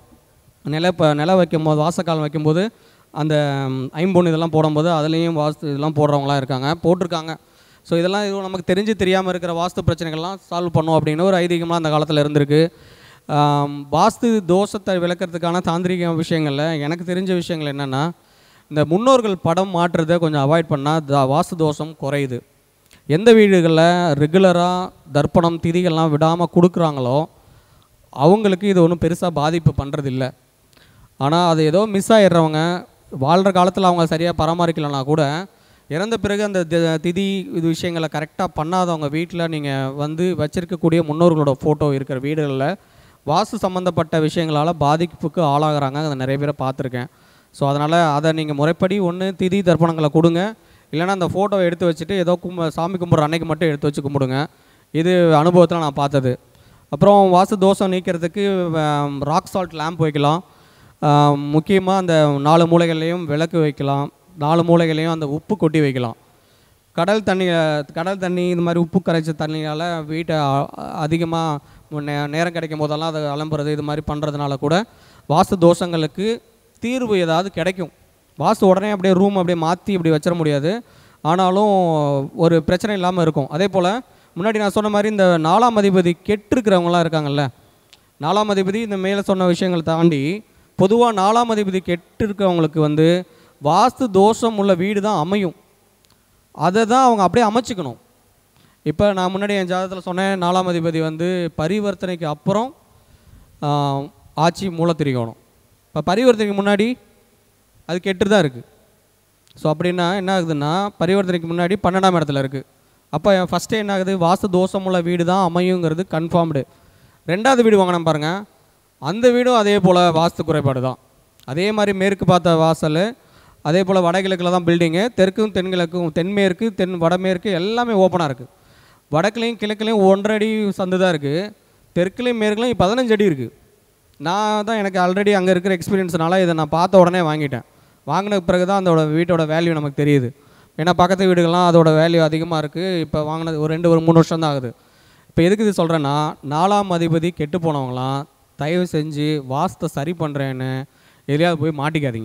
நிலை வைக்கும்போது வாசக்காலம் வைக்கும்போது அந்த ஐம்பொன் இதெல்லாம் போடும்போது அதுலேயும் வாஸ்து இதெல்லாம் போடுறவங்களாம் போட்டிருக்காங்க. ஸோ இதெல்லாம் இது நமக்கு தெரியாமல் இருக்கிற வாஸ்து பிரச்சனைகள்லாம் சால்வ் பண்ணோம் அப்படின்னு ஒரு ஐதீகமாக அந்த காலத்தில் இருந்திருக்கு. வாஸ்து தோஷத்தை விளக்கிறதுக்கான தாந்திரிக விஷயங்களில் எனக்கு தெரிஞ்ச விஷயங்கள் என்னென்னா, இந்த முன்னோர்கள் படம் மாற்றுறதை கொஞ்சம் அவாய்ட் பண்ணால் வாஸ்து தோஷம் குறையுது. எந்த வீடுகளில் ரெகுலராக தர்ப்பணம் திதிகள்லாம் விடாமல் கொடுக்குறாங்களோ அவங்களுக்கு இது ஒன்றும் பெருசாக பாதிப்பு பண்ணுறதில்ல. ஆனால் அது ஏதோ மிஸ் ஆகிடுறவங்க வாழ்கிற காலத்தில் அவங்க சரியாக பராமரிக்கலைன்னா கூட இறந்த பிறகு அந்த திதி இது விஷயங்களை கரெக்டாக பண்ணாதவங்க வீட்டில் நீங்கள் வந்து வச்சுருக்கக்கூடிய முன்னோர்களோட ஃபோட்டோ இருக்கிற வீடுகளில் வாஸ்து சம்மந்தப்பட்ட விஷயங்களால் பாதிப்புக்கு ஆளாகிறாங்க. அதை நிறைய பேரை பார்த்துருக்கேன். ஸோ அதனால் அதை நீங்கள் முறைப்படி ஒன்று திதி தர்ப்பணங்களை கொடுங்க, இல்லைனா அந்த ஃபோட்டோவை எடுத்து வச்சுட்டு ஏதோ சாமி கும்பிட்ற அன்னைக்கு மட்டும் எடுத்து வச்சு கும்பிடுங்க. இது அனுபவத்தில் நான் பார்த்தது. அப்புறம் வாஸ்து தோஷம் நீக்கிறதுக்கு ராக் சால்ட் லேம்ப் வைக்கலாம். முக்கியமாக அந்த 4 மூலைகள்லேயும் விளக்கு வைக்கலாம். 4 மூலைகளையும் அந்த உப்பு கொட்டி வைக்கலாம். கடல் தண்ணி இந்த மாதிரி உப்பு கரைச்ச தண்ணியால் வீட்டை அதிகமாக நேரம் கிடைக்கும் போதெல்லாம் அதை அலம்புறது இது மாதிரி பண்ணுறதுனால கூட வாஸ்து தோஷங்களுக்கு தீர்வு ஏதாவது கிடைக்கும். வாஸ்து உடனே அப்படியே ரூம் அப்படியே மாற்றி இப்படி வச்சிட முடியாது, ஆனாலும் ஒரு பிரச்சனை இல்லாமல் இருக்கும். அதே போல் முன்னாடி நான் சொன்ன மாதிரி இந்த 4ஆம் அதிபதி கெட்டிருக்கிறவங்களாம் இருக்காங்கல்ல, 4ஆம் அதிபதி இந்த மேலே சொன்ன விஷயங்களை தாண்டி பொதுவாக 4ஆம் அதிபதி கெட்டிருக்கிறவங்களுக்கு வந்து வாஸ்து தோஷம் உள்ள வீடு தான் அமையும். அதை தான் அவங்க அப்படியே அமைச்சிக்கணும். இப்போ நான் முன்னாடி என் ஜாதகத்தில் சொன்னேன், 4ஆம் அதிபதி வந்து பரிவர்த்தனைக்கு அப்புறம் ஆட்சி மூலத்திரிகோணம். இப்போ பரிவர்த்தனைக்கு முன்னாடி அது கெட்டு தான் இருக்குது. ஸோ அப்படின்னா என்ன ஆகுதுன்னா, பரிவர்த்தனைக்கு முன்னாடி 12ஆம் இடத்துல இருக்குது. அப்போ ஃபஸ்ட்டே என்ன ஆகுது, வாஸ்து தோஷம் உள்ள வீடு தான் அமையுங்கிறது கன்ஃபார்ம்டு. 2வது வீடு வாங்கினோம் பாருங்கள், அந்த வீடும் அதே போல் வாஸ்து குறைபாடு தான். அதே மாதிரி மேற்கு பார்த்த வாசல், அதே போல் வடகிழக்கில் தான் பில்டிங்கு, தெற்கும் தென்கிழக்கும் தென்மேற்கு வடமேற்கு எல்லாமே ஓப்பனாக இருக்குது. வடக்குலையும் கிழக்குலையும் 1.5 அடி சந்து தான் இருக்குது, தெற்குலையும் மேற்குலையும் 15 அடி இருக்குது. நான் தான் எனக்கு ஆல்ரெடி அங்கே இருக்கிற எக்ஸ்பீரியன்ஸ்னால இதை நான் பார்த்த உடனே வாங்கிட்டேன். வாங்கின பிறகு தான் அதோட வீட்டோட வேல்யூ நமக்கு தெரியுது. ஏன்னா பக்கத்து வீடுகள்லாம் அதோட வேல்யூ அதிகமாக இருக்குது. இப்போ வாங்கினது ஒரு 3 வருஷம் தான் ஆகுது. இப்போ எதுக்கு இது சொல்கிறேன்னா, 4ஆம் அதிபதி கெட்டு போனவங்களாம் தயவு செஞ்சு வாஸ்தை சரி பண்ணுறேன்னு எதையாவது போய் மாட்டிக்காதீங்க.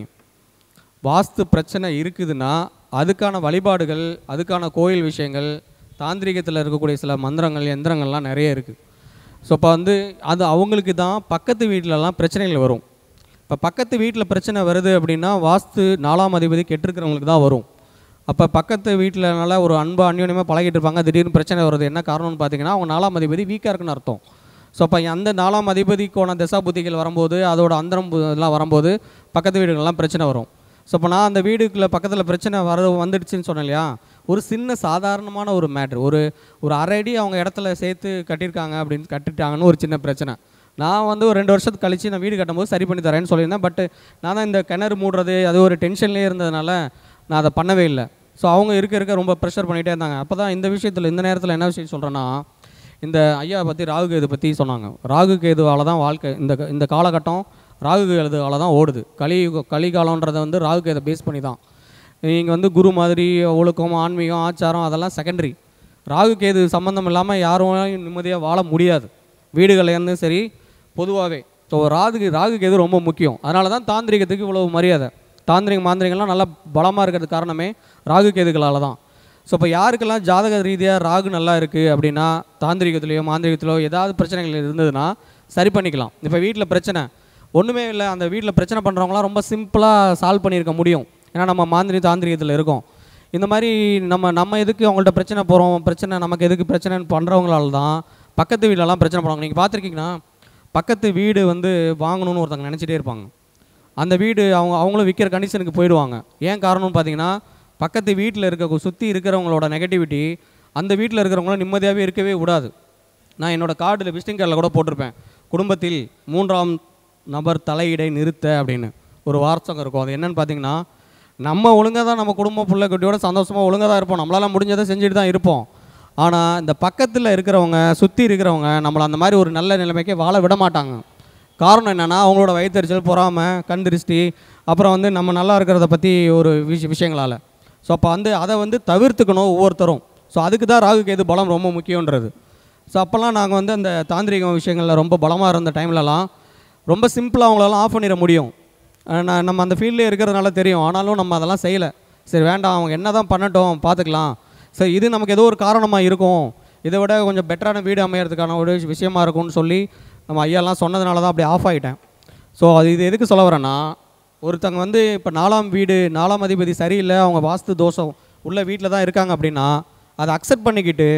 வாஸ்து பிரச்சனை இருக்குதுன்னா அதுக்கான வழிபாடுகள், அதுக்கான கோயில் விஷயங்கள், தாந்திரிகத்தில் இருக்கக்கூடிய சில மந்திரங்கள் யந்திரங்கள்லாம் நிறைய இருக்குது. ஸோ இப்போ வந்து அது அவங்களுக்கு தான் பக்கத்து வீட்டிலலாம் பிரச்சனைகள் வரும். இப்போ பக்கத்து வீட்டில் பிரச்சனை வருது அப்படின்னா வாஸ்து 4ஆம் அதிபதி கெட்டிருக்கிறவங்களுக்கு தான் வரும். அப்போ பக்கத்து வீட்டிலனால ஒரு அன்யோன்யமாக பழகிட்டு இருப்பாங்க, திடீர்னு பிரச்சனை வருது. என்ன காரணம்னு பார்த்தீங்கன்னா அவங்க 4ஆம் அதிபதி வீக்காக இருக்குன்னு அர்த்தம். ஸோ அப்போ அந்த 4ஆம் அதிபதிக்கான தசா புத்திகள் வரும்போது, அதோட அந்தரம் இதெல்லாம் வரும்போது பக்கத்து வீடுகள்லாம் பிரச்சனை வரும். ஸோ இப்போ நான் அந்த வீடுக்குள்ளே பக்கத்தில் பிரச்சனை வந்துடுச்சுன்னு சொன்னேன் இல்லையா, ஒரு சின்ன சாதாரணமான ஒரு மேட்ரு, ஒரு அரை அடி அவங்க இடத்துல சேர்த்து கட்டிட்டாங்கன்னு ஒரு சின்ன பிரச்சனை. நான் வந்து ஒரு 2 வருஷத்துக்கு கழித்து நான் வீடு கட்டும்போது சரி பண்ணி தரேன்னு சொல்லியிருந்தேன். பட் நான் தான் இந்த கிணறு மூடுறது அது ஒரு டென்ஷன்லேயே இருந்ததுனால நான் அதை பண்ணவே இல்லை. ஸோ அவங்க இருக்க ரொம்ப ப்ரெஷர் பண்ணிகிட்டே இருந்தாங்க. அப்போ தான் இந்த விஷயத்தில் இந்த நேரத்தில் என்ன விஷயம் சொல்கிறேன்னா, இந்த ஐயா பற்றி ராகு கேது பற்றி சொன்னாங்க. ராகு கேதுவால் தான் வாழ்க்கை இந்த காலகட்டம் ராகு கேதுவால் தான் ஓடுது. கலிகாலன்றதை வந்து ராகு கேதை பேஸ் பண்ணி தான். நீங்கள் வந்து குரு மாதிரி ஒழுக்கம், ஆன்மீகம், ஆச்சாரம் அதெல்லாம் செகண்டரி. ராகு கேது சம்மந்தம் இல்லாமல் யாரும் நிம்மதியாக வாழ முடியாது, வீடுகள்லேருந்து சரி பொதுவாகவே. ஸோ ராகு கேது ரொம்ப முக்கியம். அதனால தான் தாந்திரிகத்துக்கு இவ்வளவு மரியாதை. மாந்திரிகம்லாம் நல்லா பலமாக இருக்கிறதுக்கு காரணமே ராகு கேதுகளால் தான். ஸோ இப்போ யாருக்கெல்லாம் ஜாதக ரீதியாக ராகு நல்லா இருக்குது அப்படின்னா, தாந்திரிகத்திலையோ மாந்திரிகத்திலையோ ஏதாவது பிரச்சனைகள் இருந்ததுன்னா சரி பண்ணிக்கலாம். இப்போ வீட்டில் பிரச்சனை ஒன்றுமே இல்லை, அந்த வீட்டில் பிரச்சனை பண்ணுறவங்களாம் ரொம்ப சிம்பிளாக சால்வ் பண்ணியிருக்க முடியும். ஏன்னா நம்ம தாந்திரிகத்தில் இருக்கோம். இந்த மாதிரி நம்ம எதுக்கு அவங்கள்ட்ட பிரச்சனை நமக்கு எதுக்கு பிரச்சனைன்னு பண்ணுறவங்களால தான் பக்கத்து வீட்டிலலாம் பிரச்சனை பண்ணுவாங்க. நீங்கள் பார்த்துருக்கீங்கன்னா பக்கத்து வீடு வந்து வாங்கணும்னு ஒருத்தங்க நினச்சிட்டே இருப்பாங்க. அந்த வீடு அவங்களும் விற்கிற கண்டிஷனுக்கு போயிடுவாங்க. ஏன் காரணம்னு பார்த்தீங்கன்னா, பக்கத்து வீட்டில் சுற்றி இருக்கிறவங்களோட நெகட்டிவிட்டி அந்த வீட்டில் இருக்கிறவங்களும் நிம்மதியாகவே இருக்கவே விடாது. நான் என்னோடய கார்டில் விசிட்டிங் கார்டில் கூட போட்டிருப்பேன், குடும்பத்தில் 3ஆம் நபர் தலையீடை நிறுத்த அப்படின்னு ஒரு வார்த்தை இருக்கும். அது என்னென்னு பார்த்தீங்கன்னா, நம்ம ஒழுங்காக தான் நம்ம குடும்பம் பிள்ளை குட்டியோட சந்தோஷமாக ஒழுங்காக தான் இருப்போம், நம்மளால் முடிஞ்சதை செஞ்சுட்டு தான் இருப்போம். ஆனால் இந்த பக்கத்தில் இருக்கிறவங்க சுற்றி இருக்கிறவங்க நம்மளை அந்த மாதிரி ஒரு நல்ல நிலைமைக்கு வாழ விட மாட்டாங்க. காரணம் என்னென்னா, அவங்களோட வயிற்றுச்சல், பொறாமை, கண் திருஷ்டி, அப்புறம் வந்து நம்ம நல்லா இருக்கிறத பற்றி ஒரு விஷயங்களால். ஸோ அப்போ அதை வந்து தவிர்த்துக்கணும் ஒவ்வொருத்தரும். ஸோ அதுக்கு தான் ராகு கேது பலம் ரொம்ப முக்கியன்றது. ஸோ அப்போல்லாம் நாங்கள் வந்து அந்த தாந்திரிக விஷயங்களில் ரொம்ப பலமாக இருந்த டைம்லலாம் ரொம்ப சிம்பிளாக அவங்களெல்லாம் ஆஃப் பண்ணிட முடியும். நம்ம அந்த ஃபீல்ட்லேயே இருக்கிறதுனால தெரியும். ஆனாலும் நம்ம அதெல்லாம் செய்யலை. சரி வேண்டாம், அவங்க என்ன தான் பண்ணட்டும், பார்த்துக்கலாம். சரி இது நமக்கு ஏதோ ஒரு காரணமாக இருக்கும், இதை விட கொஞ்சம் பெட்டரான வீடு அமையறதுக்கான ஒரு விஷயமா இருக்கும்னு சொல்லி நம்ம ஐயாலாம் சொன்னதுனால தான் அப்படி ஆஃப் ஆகிட்டேன். ஸோ இது எதுக்கு சொல்ல வரேன்னா, ஒருத்தங்க வந்து இப்போ 4ஆம் வீடு 4ஆம் அதிபதி சரியில்லை, அவங்க வாஸ்து தோஷம் உள்ள வீட்டில் தான் இருக்காங்க அப்படின்னா அதை அக்செப்ட் பண்ணிக்கிட்டு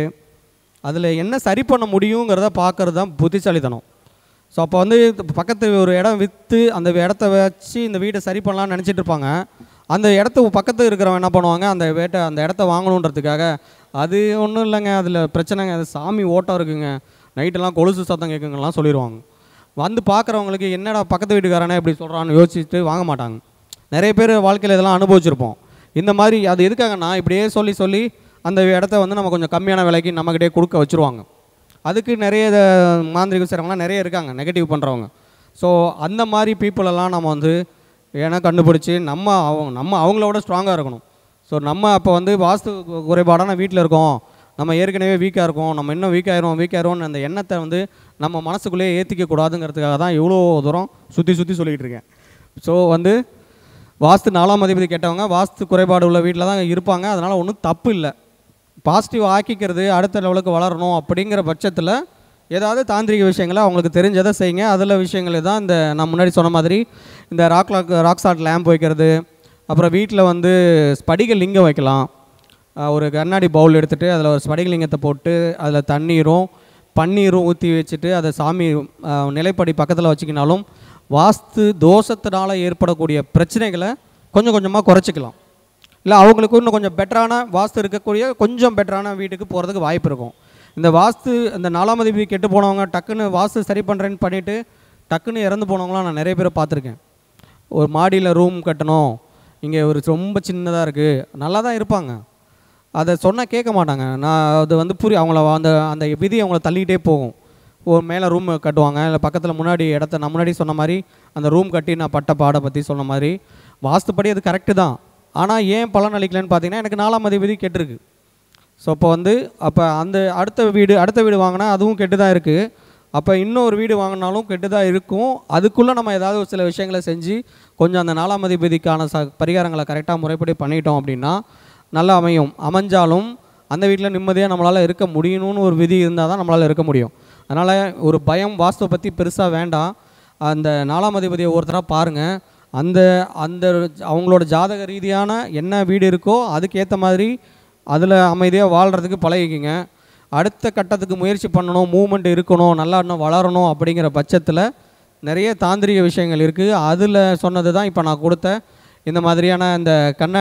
அதில் என்ன சரி பண்ண முடியுங்கிறத பார்க்குறது தான் புத்திசாலித்தனம். ஸோ அப்போ வந்து பக்கத்து ஒரு இடம் விற்று அந்த இடத்த வச்சு இந்த வீட்டை சரி பண்ணலான்னு நினச்சிட்டு இருப்பாங்க. அந்த இடத்த பக்கத்து இருக்கிறவங்க என்ன பண்ணுவாங்க, அந்த இடத்த வாங்கணுன்றதுக்காக அது ஒன்றும் இல்லைங்க, அதில் பிரச்சனைங்க, அது சாமி ஓட்டம் இருக்குங்க, நைட்டெல்லாம் கொலுசு சத்தம் கேட்குங்கலாம் சொல்லிடுவாங்க. வந்து பார்க்குறவங்களுக்கு என்னடா பக்கத்து வீட்டுக்காரனே இப்படி சொல்கிறான்னு யோசிச்சுட்டு வாங்க மாட்டாங்க. நிறைய பேர் வாழ்க்கையில் இதெல்லாம் அனுபவிச்சிருப்போம். இந்த மாதிரி அது எதுக்காகனா, இப்படியே சொல்லி அந்த இடத்த வந்து நம்ம கொஞ்சம் கம்மியான விலைக்கு நம்மக்கிட்டே கொடுக்க வச்சுருவாங்க. அதுக்கு நிறைய மாந்திரிகம் செய்கிறவங்களாம் நிறைய இருக்காங்க, நெகட்டிவ் பண்ணுறவங்க. ஸோ அந்த மாதிரி பீப்புளெல்லாம் நம்ம வந்து ஏன்னா கண்டுபிடிச்சி நம்ம அவங்களோட ஸ்ட்ராங்காக இருக்கணும். ஸோ நம்ம அப்போ வந்து வாஸ்து குறைபாடான வீட்டில் இருக்கோம், நம்ம ஏற்கனவே வீக்காக இருக்கோம், நம்ம இன்னும் வீக்காயிரோன்னு அந்த எண்ணத்தை வந்து நம்ம மனசுக்குள்ளேயே ஏற்றிக்க கூடாதுங்கிறதுக்காக தான் இவ்வளோ தூரம் சுற்றி சொல்லிகிட்டு இருக்கேன். ஸோ வந்து வாஸ்து 4ஆம் அதிபதி கேட்டவங்க வாஸ்து குறைபாடு உள்ள வீட்டில் தான் இருப்பாங்க. அதனால் ஒன்றும் தப்பு இல்லை. பாசிட்டிவ் ஆக்கிக்கிறது, அடுத்த லெவலுக்கு வளரணும் அப்படிங்கிற பட்சத்தில் ஏதாவது தாந்திரிக விஷயங்களை அவங்களுக்கு தெரிஞ்சதை செய்யுங்க. அதில் விஷயங்கள் தான் இந்த நான் முன்னாடி சொன்ன மாதிரி இந்த ராக் சால்ட் லேம்ப் வைக்கிறது, அப்புறம் வீட்டில் வந்து ஸ்படிக லிங்கம் வைக்கலாம். ஒரு கண்ணாடி பவுல் எடுத்துகிட்டு அதில் ஒரு ஸ்படிக லிங்கத்தை போட்டு அதில் தண்ணீரும் பன்னீரும் ஊற்றி வச்சுட்டு அதை சாமி நிலைப்படி பக்கத்தில் வச்சுக்கினாலும் வாஸ்து தோஷத்தினால் ஏற்படக்கூடிய பிரச்சனைகளை கொஞ்சம் கொஞ்சமாக குறைச்சிக்கலாம். இல்லை அவங்களுக்கு இன்னும் கொஞ்சம் பெட்டரான வாஸ்து இருக்கக்கூடிய கொஞ்சம் பெட்டரான வீட்டுக்கு போகிறதுக்கு வாய்ப்பு இருக்கும். இந்த வாஸ்து இந்த 4ஆம் அதிபதி கெட்டு போனவங்க டக்குன்னு வாஸ்து சரி பண்ணுறேன்னு பண்ணிவிட்டு டக்குன்னு இறந்து போனவங்களாம் நான் நிறைய பேரை பார்த்துருக்கேன். ஒரு மாடியில் ரூம் கட்டணும், இங்கே ஒரு ரொம்ப சின்னதாக இருக்குது, நல்லா தான் இருப்பாங்க, அதை சொன்னால் கேட்க மாட்டாங்க. நான் அது வந்து அவங்கள அந்த விதி அவங்கள தள்ளிக்கிட்டே போகும். ஒரு மேலே ரூம் கட்டுவாங்க, இல்லை பக்கத்தில் முன்னாடி இடத்த நான் முன்னாடி சொன்ன மாதிரி அந்த ரூம் கட்டி நான் பட்ட பாடை பற்றி சொன்ன மாதிரி வாஸ்துப்படி அது கரெக்டு தான். ஆனால் ஏன் பலன் அளிக்கலன்னு பார்த்தீங்கன்னா, எனக்கு 4ஆம் அதிபதி கெட்டுருக்கு. ஸோ அப்போ அந்த அடுத்த வீடு வாங்கினா அதுவும் கெட்டு தான் இருக்குது. அப்போ இன்னொரு வீடு வாங்கினாலும் கெட்டு தான் இருக்கும். அதுக்குள்ளே நம்ம ஏதாவது ஒரு சில விஷயங்களை செஞ்சு கொஞ்சம் அந்த 4ஆம் அதிபதிக்கான பரிகாரங்களை கரெக்டாக முறைப்படி பண்ணிட்டோம் அப்படின்னா நல்லா அமைஞ்சாலும் அந்த வீட்டில் நிம்மதியாக நம்மளால் இருக்க முடியணும்னு ஒரு விதி இருந்தால் தான் நம்மளால் இருக்க முடியும். அதனால் ஒரு பயம் வாஸ்துவை பற்றி பெருசாக வேண்டாம். அந்த 4ஆம் அதிபதியை ஒருத்தராக பாருங்கள். அந்த அவங்களோட ஜாதக ரீதியான என்ன வீடு இருக்கோ அதுக்கேற்ற மாதிரி அதில் அமைதியாக வாழ்கிறதுக்கு பழகிக்குங்க. அடுத்த கட்டத்துக்கு முயற்சி பண்ணணும், மூமெண்ட் இருக்கணும், நல்லா இன்னும் வளரணும் அப்படிங்கிற பட்சத்தில் நிறைய தாந்திரிக விஷயங்கள் இருக்குது. அதில் சொன்னது தான் இப்போ நான் கொடுத்த இந்த மாதிரியான இந்த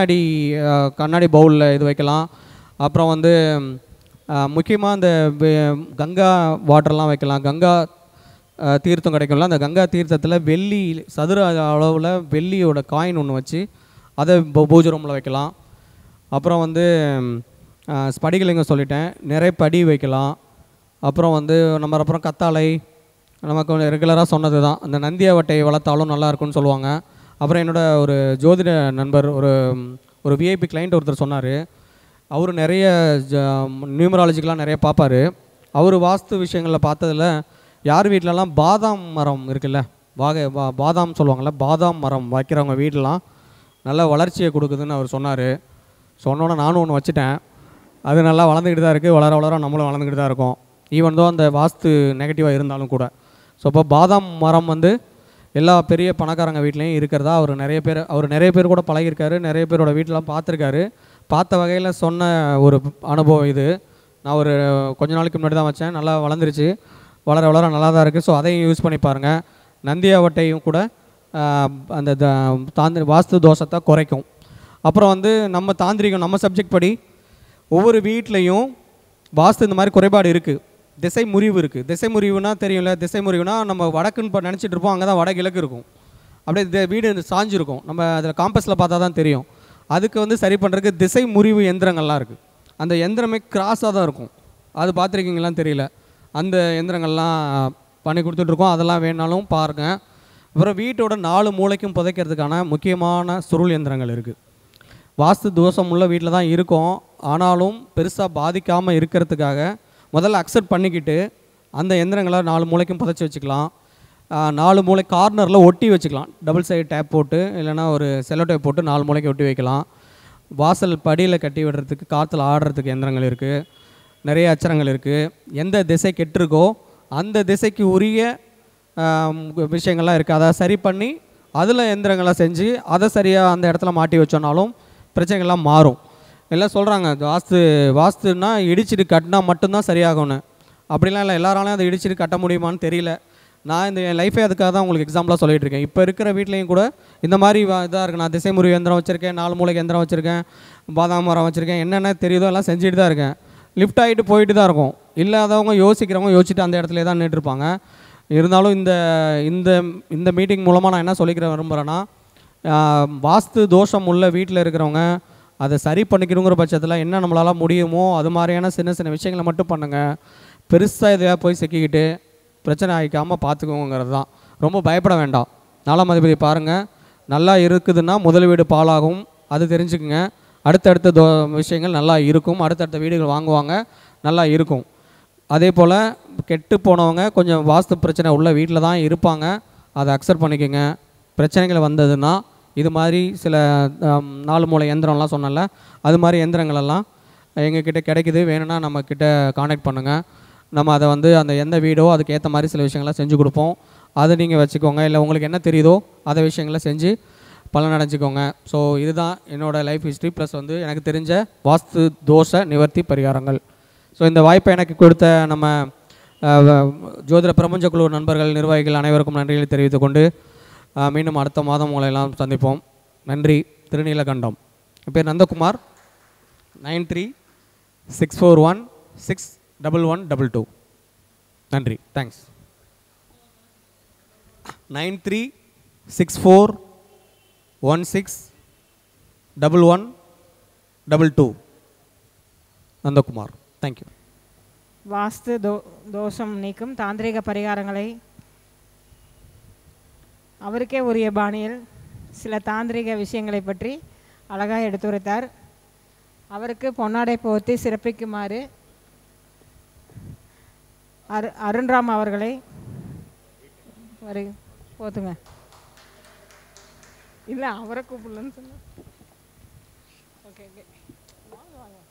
கண்ணாடி பவுலில் இது வைக்கலாம். அப்புறம் வந்து முக்கியமாக இந்த கங்கா வாட்டர்லாம் வைக்கலாம். கங்கா தீர்த்தம் கிடைக்கும்ல, அந்த கங்கா தீர்த்தத்தில் வெள்ளி சதுர அளவில் வெள்ளியோட காயின் ஒன்று வச்சு அதை பூஜை ரூமில் வைக்கலாம். அப்புறம் வந்து ஸ்படிகலிங்கம் சொல்லிட்டேன், நிறைய படி வைக்கலாம். அப்புறம் வந்து அப்புறம் கத்தாழை நமக்கு ரெகுலராக சொன்னது தான். அந்த நந்தியாவட்டை வளர்த்தாலும் நல்லாயிருக்குன்னு சொல்லுவாங்க. அப்புறம் என்னோடய ஒரு ஜோதிட நண்பர் ஒரு விஐபி கிளைண்ட் ஒருத்தர் சொன்னார். அவர் நிறைய நியூமராலஜிக்கெலாம் நிறைய பார்ப்பார். அவர் வாஸ்து விஷயங்களில் பார்த்ததில் யார் வீட்டிலலாம் பாதாம் மரம் இருக்குல்ல, பாதாம் சொல்லுவாங்கள்ல, பாதாம் மரம் வைக்கிறவங்க வீட்டிலாம் நல்லா வளர்ச்சியை கொடுக்குதுன்னு அவர் சொன்னார். சொன்னோன்னே நானும் ஒன்று வச்சுட்டேன். அது நல்லா வளர்ந்துக்கிட்டு தான் இருக்குது. வளர நம்மளும் வளர்ந்துக்கிட்டு தான் இருக்கோம், ஈவன் தான் அந்த வாஸ்து நெகட்டிவாக இருந்தாலும் கூட. ஸோ இப்போ பாதாம் மரம் வந்து எல்லா பெரிய பணக்காரங்க வீட்லேயும் இருக்கிறதா அவர் நிறைய பேர் கூட பழகியிருக்காரு, நிறைய பேரோட வீட்டிலாம் பார்த்துருக்காரு. பார்த்த வகையில் சொன்ன ஒரு அனுபவம் இது. நான் ஒரு கொஞ்ச நாளைக்கு முன்னாடி தான் வச்சேன், நல்லா வளர்ந்துருச்சு. வளர வளர நல்லா தான் இருக்குது. ஸோ அதையும் யூஸ் பண்ணி பாருங்கள். நந்தியாவட்டையும் கூட அந்த வாஸ்து தோஷத்தை குறைக்கும். அப்புறம் வந்து நம்ம தாந்திரிகம் நம்ம சப்ஜெக்ட் படி ஒவ்வொரு வீட்லேயும் வாஸ்து இந்த மாதிரி குறைபாடு இருக்குது. திசை முறிவு இருக்குது. திசை முறிவுனா தெரியும்ல, திசை முறிவுனா நம்ம வடக்குன்னு இப்போ நினச்சிட்டு இருப்போம், அங்கே தான் வடகிழக்கு இருக்கும், அப்படியே வீடு சாஞ்சிருக்கும். நம்ம அதில் காம்பஸில் பார்த்தா தான் தெரியும். அதுக்கு வந்து சரி பண்ணுறதுக்கு திசை முறிவு எந்திரங்கள்லாம் இருக்குது. அந்த எந்திரமே கிராஸாக தான் இருக்கும். அது பார்த்துருக்கீங்களான்னு தெரியல. அந்த எந்திரங்கள்லாம் பண்ணி கொடுத்துட்ருக்கோம். அதெல்லாம் வேணாலும் பாருங்கள். அப்புறம் வீட்டோட 4 மூலைக்கும் புதைக்கிறதுக்கான முக்கியமான சுருள் எந்திரங்கள் இருக்குது. வாஸ்து தோஷம் உள்ள வீட்டில் தான் இருக்கும். ஆனாலும் பெருசாக பாதிக்காமல் இருக்கிறதுக்காக முதல்ல அக்செப்ட் பண்ணிக்கிட்டு அந்த எந்திரங்களை 4 மூலைக்கும் புதைச்சி வச்சுக்கலாம். 4 மூலை கார்னரில் ஒட்டி வச்சுக்கலாம். டபுள் சைடு டேப் போட்டு இல்லைனா ஒரு செல்லோ டேப் போட்டு 4 மூலைக்கு ஒட்டி வைக்கலாம். வாசல் படியில் கட்டி விடுறதுக்கு காற்றுல ஆடுறதுக்கு எந்திரங்கள் இருக்குது. நிறைய அச்சரங்கள் இருக்குது. எந்த திசை கெட்டிருக்கோ அந்த திசைக்கு உரிய விஷயங்கள்லாம் இருக்குது. அதை சரி பண்ணி அதில் எந்திரங்களை செஞ்சு அதை சரியாக அந்த இடத்துல மாட்டி வச்சோன்னாலும் பிரச்சனைகள்லாம் மாறும். எல்லாம் சொல்கிறாங்க வாஸ்துன்னா இடிச்சிட்டு கட்டினா மட்டும்தான் சரியாகும்னு. அப்படிலாம் இல்லை. எல்லாராலையும் அதை இடிச்சிட்டு கட்ட முடியுமான்னு தெரியல. நான் இந்த என் லைஃபே அதுக்காக தான் உங்களுக்கு எக்ஸாம்பிளாக சொல்லிகிட்டு இருக்கேன். இப்போ இருக்கிற வீட்லேயும் கூட இந்த மாதிரி இதாக இருக்குது. நான் திசை முறிவு எந்திரம் வச்சுருக்கேன், 4 மூலைக்கு எந்திரம் வச்சுருக்கேன், பாதாம் மரம் வச்சுருக்கேன், என்னென்ன தெரியுதோ எல்லாம் செஞ்சுட்டு தான் இருக்கேன். லிஃப்ட் ஆகிட்டு போயிட்டு தான் இருக்கும். இல்லாதவங்க யோசிக்கிறவங்க யோசிச்சுட்டு அந்த இடத்துல தான் நின்றுருப்பாங்க. இருந்தாலும் இந்த இந்த இந்த மீட்டிங் மூலமாக நான் என்ன சொல்லிக்கிற விரும்புகிறேன்னா, வாஸ்து தோஷம் உள்ள வீட்டில் இருக்கிறவங்க அதை சரி பண்ணிக்கணுங்கிற பட்சத்தில் என்ன நம்மளால் முடியுமோ அது மாதிரியான சின்ன சின்ன விஷயங்களை மட்டும் பண்ணுங்கள். பெருசாக இதையாக போய் சிக்கிக்கிட்டு பிரச்சனை ஆகிக்காமல் பார்த்துக்கோங்கிறது தான். ரொம்ப பயப்பட வேண்டாம். 4ஆம் அதிபதி பாருங்கள், நல்லா இருக்குதுன்னா முதல் வீடு பாலாகும், அது தெரிஞ்சுக்குங்க. அடுத்தடுத்த விஷயங்கள் நல்லா இருக்கும். அடுத்தடுத்த வீடுகள் வாங்குவாங்க, நல்லா இருக்கும். அதே போல் கெட்டு போனவங்க கொஞ்சம் வாஸ்து பிரச்சனை உள்ள வீட்டில் தான் இருப்பாங்க. அதை அக்செப்ட் பண்ணிக்கோங்க. பிரச்சனைகள் வந்ததுன்னா இது மாதிரி சில 4 மூலை எந்திரம்லாம் சொன்னல, அது மாதிரி எந்திரங்களெல்லாம் எங்ககிட்ட கிடைக்குது. வேணும்னா நம்மக்கிட்ட காண்டாக்ட் பண்ணுங்கள். நம்ம அதை வந்து அந்த எந்த வீடோ அதுக்கேற்ற மாதிரி சில விஷயங்கள்லாம் செஞ்சு கொடுப்போம். அதை நீங்கள் வச்சுக்கோங்க. இல்லை உங்களுக்கு என்ன தெரியுதோ அதை விஷயங்களை செஞ்சு பலனடைஞ்சிக்கோங்க. ஸோ இதுதான் என்னோடய லைஃப் ஹிஸ்ட்ரி ப்ளஸ் வந்து எனக்கு தெரிஞ்ச வாஸ்து தோஷ நிவர்த்தி பரிகாரங்கள். ஸோ இந்த வாய்ப்பை எனக்கு கொடுத்த நம்ம ஜோதிட பிரபஞ்ச குழு நண்பர்கள், நிர்வாகிகள் அனைவருக்கும் நன்றிகளை தெரிவித்துக் கொண்டு மீண்டும் அடுத்த மாதம் உங்களை எல்லாம் சந்திப்போம். நன்றி. திருநீலகண்டம். என் பேர் நந்தகுமார். 9364161122. நன்றி. தேங்க்ஸ். 9364161122. நந்தகுமார். தேங்க்யூ. வாஸ்து தோஷம் நீக்கும் தாந்திரிக பரிகாரங்களை அவருக்கே உரிய பாணியில் சில தாந்திரிக விஷயங்களை பற்றி அழகாக எடுத்துரைத்தார். அவருக்கு பொன்னாடை போர்த்தி சிறப்பிக்குமாறு அருண்ராம் அவர்களை போத்துங்க. இல்லை, அவரை கூப்பிடலன்னு சொன்ன. ஓகே ஓகே, வாங்க வாங்க.